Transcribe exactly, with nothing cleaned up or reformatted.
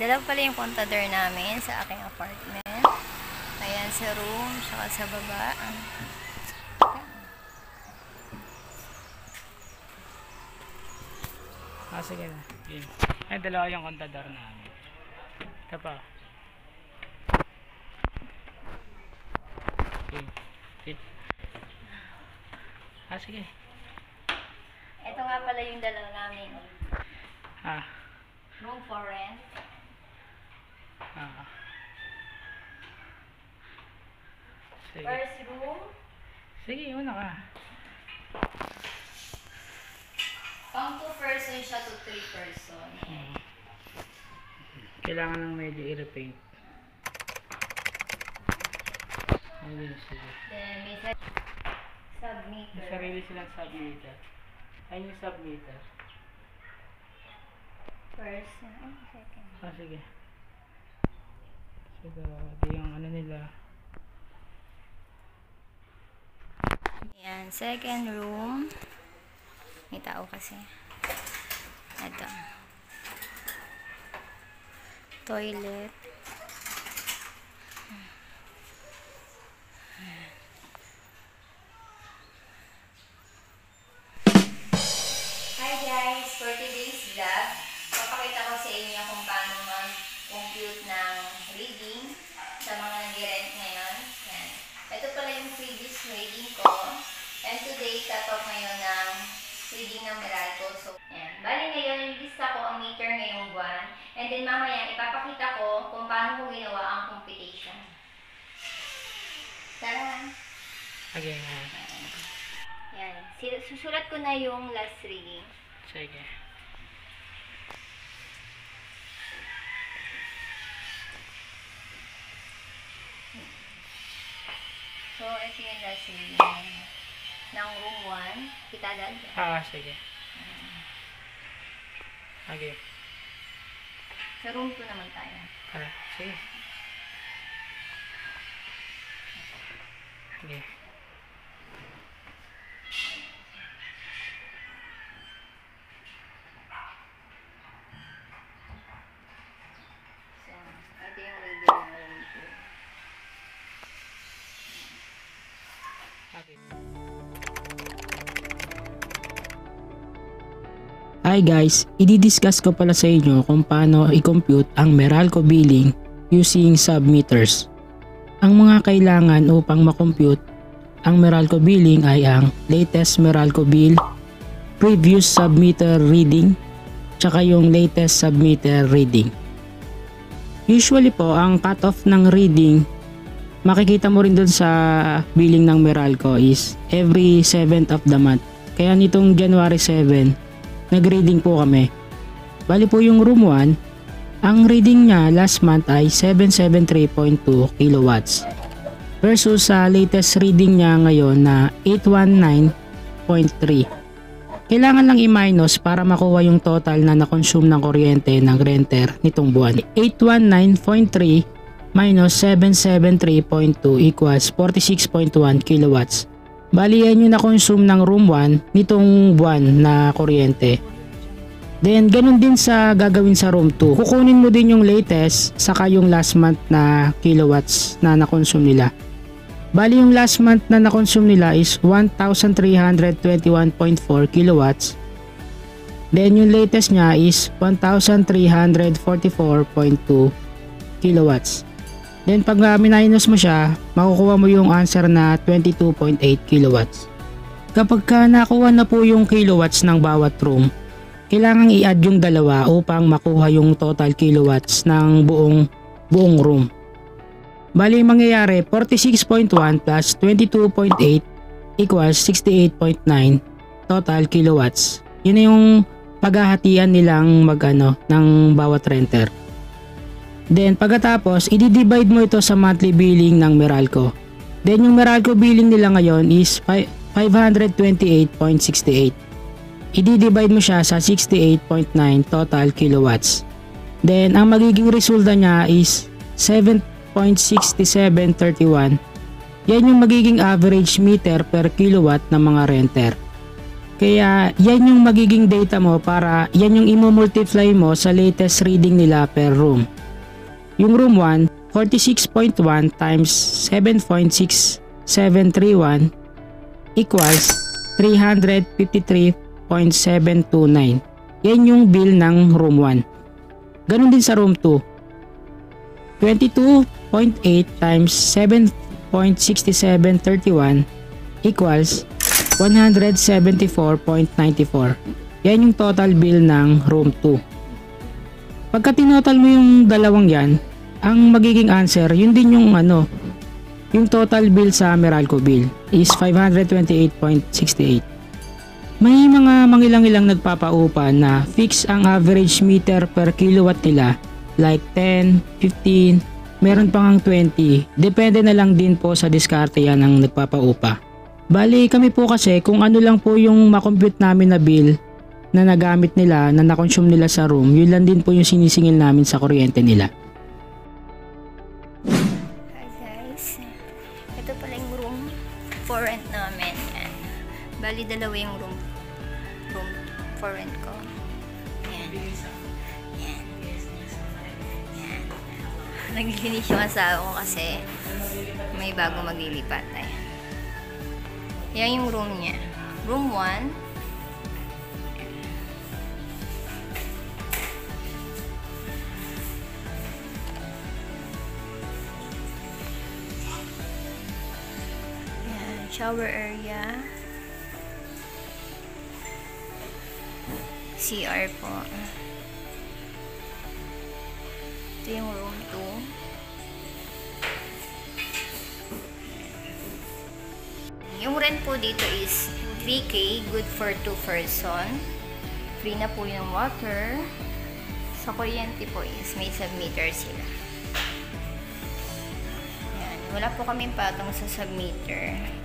Dalawa pala yung contador namin sa aking apartment. Ayan sa room, saka sa baba. Ah, sige na. Yun. Ay, dalawa yung contador namin. Ito pa. Okay. Sit. Ah, sige. Ito nga pala yung dalawa namin. Ah. Room for rent. Ah. Sige. First room. Sige, una ka. Pang two person siya to three person. Hmm. Kailangan lang medyo i-repaint. Ayun, sige. Then may submeter. May sarili silang submeter. Ayun yung submeter. First, oh, second. Ah, sige. Sige, ito yung ano nila. Ayan, second room. May tao kasi. Ito. Toilet. Hi guys! For today's vlog, papakita ko sa inyo kung paano mag-compute ng reading sa mga nag-rent ngayon. Yan. Ito pala yung previous reading ko. And today, cut-off ngayon ng reading ng Meralco. So, yan. Bali ngayon, lista ko ang meter ngayong buwan. And then mamaya, ipapakita ko kung paano ko ginawa ang computation. Tara! Okay. Yan. Susulat ko na yung last reading. Sige. So, ito yung last reading ng room one. Kita agad? Ah, sige. Okay. Sa room two naman tayo. Ah, sige. Okay. So, ito yung reading ng room two. Okay. Hi guys, i-discuss ko pala sa inyo kung paano i-compute ang Meralco billing using submeters. Ang mga kailangan upang ma-compute ang Meralco billing ay ang latest Meralco bill, previous submeter reading, tsaka yung latest submeter reading. Usually po, ang cutoff ng reading, makikita mo rin dun sa billing ng Meralco is every seventh of the month. Kaya nitong January seven, nag-reading po kami. Bali po yung room one, ang reading niya last month ay seven seventy-three point two kilowatts versus sa latest reading niya ngayon na eight nineteen point three. Kailangan lang i-minus para makuha yung total na na-consume ng kuryente ng renter nitong buwan. eight nineteen point three minus seven seventy-three point two equals forty-six point one kilowatts. Bali yan yung na-consume ng room one nitong buwan na kuryente. Then ganun din sa gagawin sa room two. Kukunin mo din yung latest saka yung last month na kilowatts na na-consume nila. Bali yung last month na na-consume nila is one thousand three hundred twenty-one point four kilowatts. Then yung latest niya is one thousand three hundred forty-four point two kilowatts. Then pag uh, minus mo siya, makukuha mo yung answer na twenty-two point eight kilowatts. Kapag ka nakuha na po yung kilowatts ng bawat room, kailangan i-add yung dalawa upang makuha yung total kilowatts ng buong buong room. Bali mangyayari forty-six point one plus twenty-two point eight equals sixty-eight point nine total kilowatts. Yun na yung paghahatian nilang magano ng bawat renter. Then pagkatapos, i-divide mo ito sa monthly billing ng Meralco. Then yung Meralco billing nila ngayon is five hundred twenty-eight point six eight. I-divide mo siya sa sixty-eight point nine total kilowatts. Then ang magiging resulta niya is seven point six seven three one. Yan yung magiging average meter per kilowatt ng mga renter. Kaya yan yung magiging data mo para yan yung imo-multiply mo sa latest reading nila per room. Yung room one, forty-six point one times seven point six seven three one equals three hundred fifty-three point seven two nine. Yan yung bill ng room one. Ganun din sa room two. twenty-two point eight times seven point six seven three one equals one hundred seventy-four point nine four. Yan yung total bill ng room two. Pagka tinotal mo yung dalawang yan, ang magiging answer, yun din yung ano, yung total bill sa Meralco bill is five hundred twenty-eight point six eight. May mga mangilang-ilang nagpapaupa na fix ang average meter per kilowatt nila, like ten, fifteen, meron pang twenty. Depende na lang din po sa diskarte yan ng nagpapaupa. Bali kami po kasi kung ano lang po yung makompute namin na bill na nagamit nila, na nakonsume nila sa room, yun lang din po yung sinisingil namin sa kuryente nila. Hi guys, ito pala yung room for rent namin. Yan. Bali dalawa yung room room for rent ko. Yan. Yan. Yan. Naglilinis yung asawa ko kasi may bago maglilipat. Ayan. Yan yung room niya. Room one. Yan, shower area. C R po. Ito yung room two. Yung rent po dito is three K, good for two person. Free na po yung water. Sa kuryente po is may submeter sila. Ayan. Wala po kaming patong sa submeter.